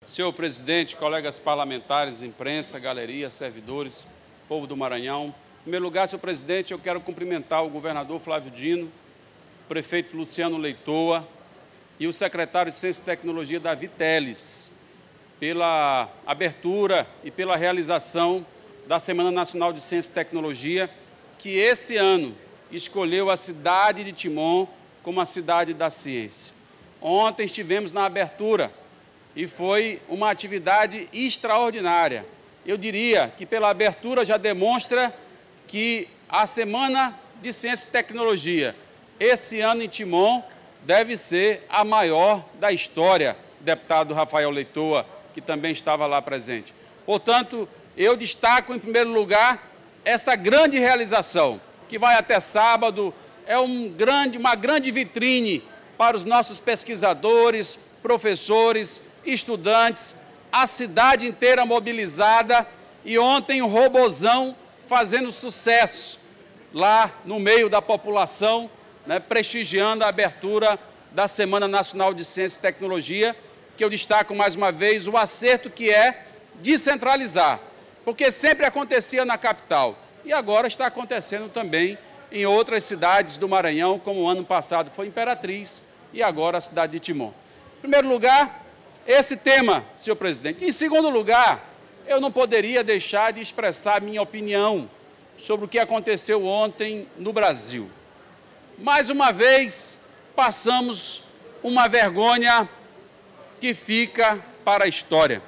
Senhor presidente, colegas parlamentares, imprensa, galeria, servidores, povo do Maranhão. Em primeiro lugar, senhor presidente, eu quero cumprimentar o governador Flávio Dino, o prefeito Luciano Leitoa e o secretário de Ciência e Tecnologia, Davi Teles, pela abertura e pela realização da Semana Nacional de Ciência e Tecnologia, que esse ano escolheu a cidade de Timon como a cidade da ciência. Ontem estivemos na abertura e foi uma atividade extraordinária. Eu diria que pela abertura já demonstra que a Semana de Ciência e Tecnologia, esse ano em Timon, deve ser a maior da história, deputado Rafael Leitoa, que também estava lá presente. Portanto, eu destaco em primeiro lugar essa grande realização, que vai até sábado, é uma grande vitrine para os nossos pesquisadores, professores, estudantes, a cidade inteira mobilizada e ontem o Robozão fazendo sucesso lá no meio da população, né, prestigiando a abertura da Semana Nacional de Ciência e Tecnologia, que eu destaco mais uma vez o acerto que é descentralizar, porque sempre acontecia na capital e agora está acontecendo também em outras cidades do Maranhão, como o ano passado foi Imperatriz e agora a cidade de Timon. Em primeiro lugar, esse tema, senhor presidente. Em segundo lugar, eu não poderia deixar de expressar minha opinião sobre o que aconteceu ontem no Brasil. Mais uma vez, passamos uma vergonha que fica para a história.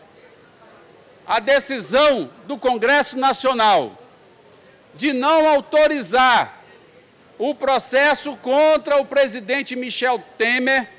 A decisão do Congresso Nacional de não autorizar o processo contra o presidente Michel Temer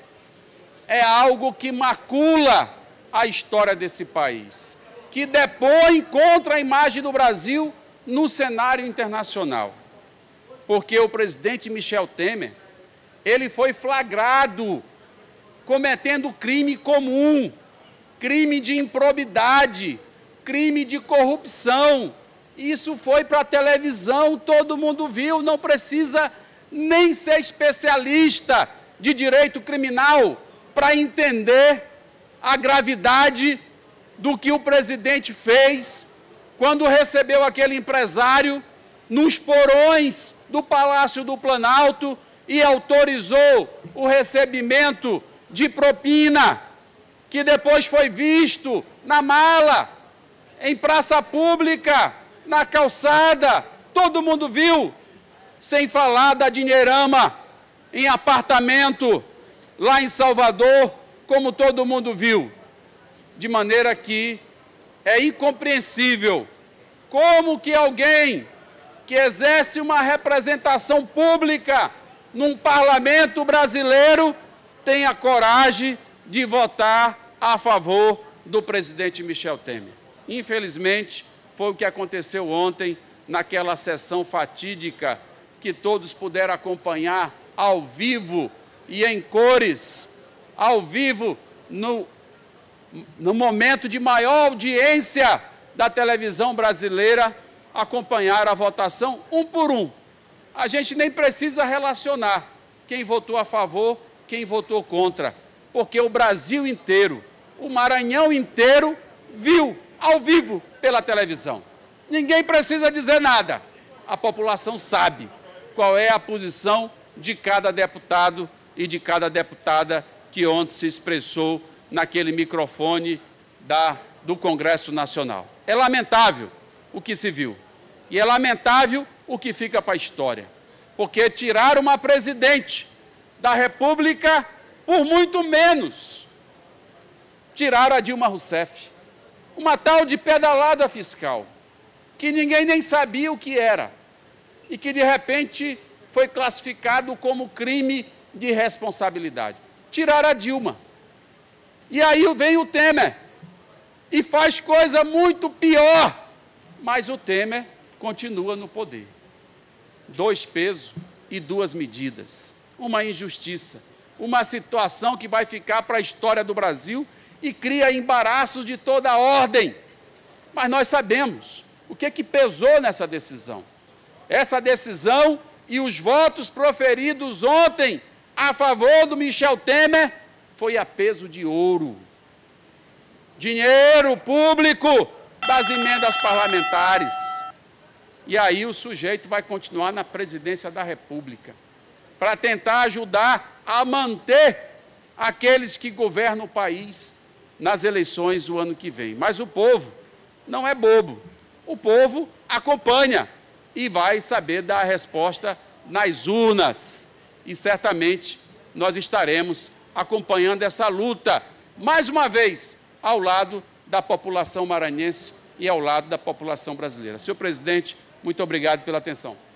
é algo que macula a história desse país, que depõe contra a imagem do Brasil no cenário internacional. Porque o presidente Michel Temer, ele foi flagrado cometendo crime comum, crime de improbidade, crime de corrupção. Isso foi para a televisão, todo mundo viu, não precisa nem ser especialista de direito criminal para entender a gravidade do que o presidente fez quando recebeu aquele empresário nos porões do Palácio do Planalto e autorizou o recebimento de propina, que depois foi visto na mala, em praça pública, na calçada, todo mundo viu, sem falar da dinheirama em apartamento lá em Salvador, como todo mundo viu. De maneira que é incompreensível como que alguém que exerce uma representação pública num parlamento brasileiro tenha coragem de votar a favor do presidente Michel Temer. Infelizmente, foi o que aconteceu ontem naquela sessão fatídica que todos puderam acompanhar ao vivo e em cores, ao vivo, no momento de maior audiência da televisão brasileira, acompanharam a votação um por um. A gente nem precisa relacionar quem votou a favor, quem votou contra, porque o Brasil inteiro, o Maranhão inteiro, viu ao vivo pela televisão. Ninguém precisa dizer nada. A população sabe qual é a posição de cada deputado e de cada deputada que ontem se expressou naquele microfone do Congresso Nacional. É lamentável o que se viu. E é lamentável o que fica para a história. Porque tiraram uma presidente da República por muito menos. Tiraram a Dilma Rousseff. Uma tal de pedalada fiscal, que ninguém nem sabia o que era. E que, de repente, foi classificado como crime de responsabilidade. Tiraram a Dilma. E aí vem o Temer e faz coisa muito pior, mas o Temer continua no poder. 2 pesos e 2 medidas. Uma injustiça, uma situação que vai ficar para a história do Brasil e cria embaraços de toda a ordem. Mas nós sabemos o que pesou nessa decisão. Essa decisão e os votos proferidos ontem a favor do Michel Temer foi a peso de ouro. dinheiro público das emendas parlamentares. E aí o sujeito vai continuar na presidência da República, para tentar ajudar a manter aqueles que governam o país nas eleições do ano que vem. Mas o povo não é bobo. O povo acompanha e vai saber dar a resposta nas urnas. E certamente nós estaremos acompanhando essa luta, mais uma vez, ao lado da população maranhense e ao lado da população brasileira. Senhor presidente, muito obrigado pela atenção.